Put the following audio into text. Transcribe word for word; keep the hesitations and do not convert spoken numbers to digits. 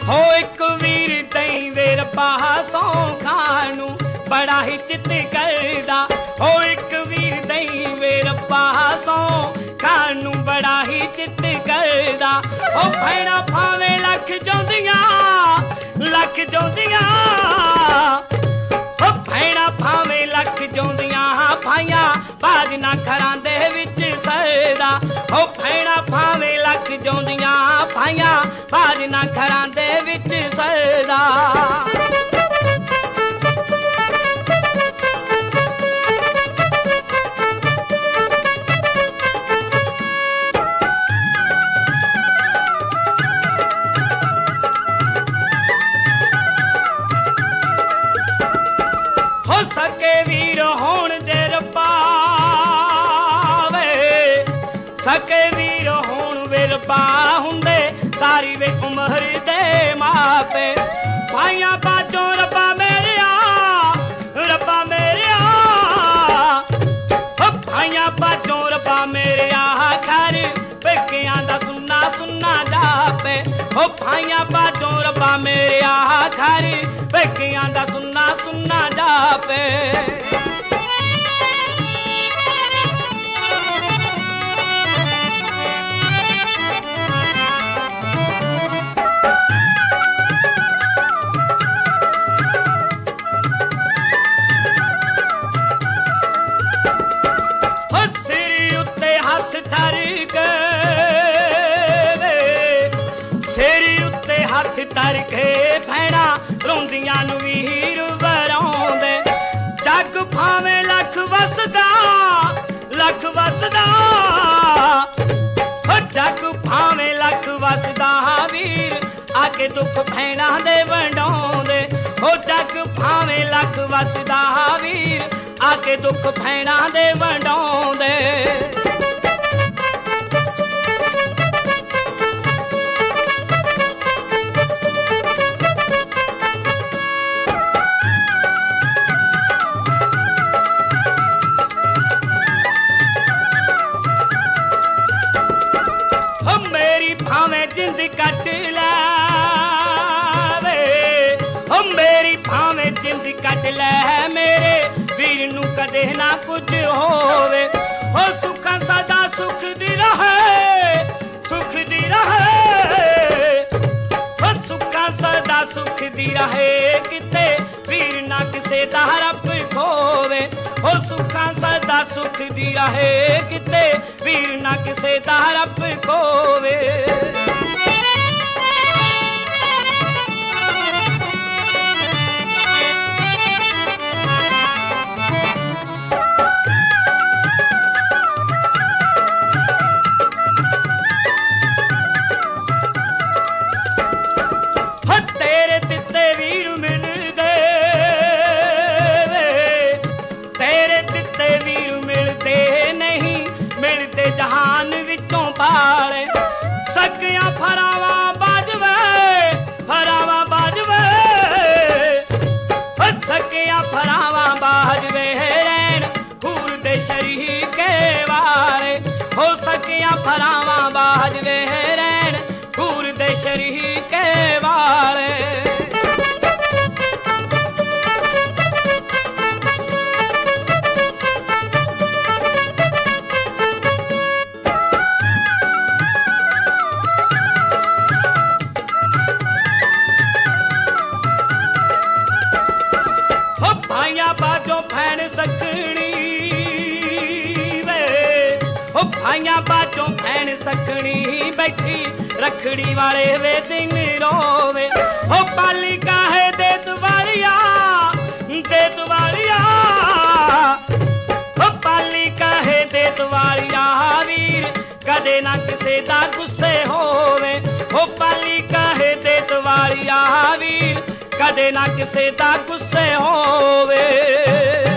हो एक वीर दई वेर पासों खानू बड़ा ही चित करदा। हो एक वीर दई वेर पासों खानू बड़ा ही चित करदा। ओ भैणा भावे लख जोंदियां लख जोंदियां ओ भैणा भावे लख जोंदियां भाइयां बाज ना घरां दे विच सरदा। ओ भैणा भावे लख जोंदियां भाइयां बाज ना घरां दे विच सरदा। सके वीर होण जे रब्बा वे सके वीर होण वे रब्बा हुंदे सारी वे उमर दे मापे। भाइयां बाजों रब्बा मेरिया रब्बा मेरिया भाइयां बाजों रब्बा मेरिया घर पेकियां दा सुन्ना सुन्ना जापे। ओ भाइयां बाजों रब्बा मेरिया घर पेकियां दा सुन्ना सुन्ना जापे। सिर उत्ते हाथ धर के सिर उत्ते हाथ धर के भैणा रोंदियां नू वीर वराउंदे। जग भावे लख वसदा लख वसदा जग भावे लख वसदा वीर आके दुख भैणा दे वंडाउंदे। ओ जग भावे लख वसदा वीर आके दुख भैणा दे वंडाउंदे। भावे जिंद कट ले ओ मेरी भावे जिंद कट ले मेरे वीर नू कदे ना कुछ होवे। ओ सुख सदा सुख दी रहे सुख दी रहे ओ सुख सदा सुख दी रहे किते वीर ना किसे दा रब खोवे। ओ सुख सदा सुख दी रहे किते वीर ना किसे दा रब खोवे। तेरे दिते वीर मिल गए तेरे दिते वीर मिलते नहीं मिलते जहान विचों पाले। सकियां फरावा बाजवे फरावा बाजवे सकियां फरावा बाजवे रैन खूर दे शरीके वाले। हो सकियां फरावा बाजवे रैन खूर दे शरीके वाले। भाइयां बाजों भैन सकनी वे ओ भाइयां बाजों भैन सकनी बैठी रखड़ी वाले वे दिन रोवे। ओ पाली काहे दे दुआरिया दे दुआरिया ओ पाली काहे दे दुआरिया वीर कदे ना किसे दा गुस्से होवे। ओ पाली काहे दे दुआरिया वीर कदे ना किसे दा गुस्से होवे।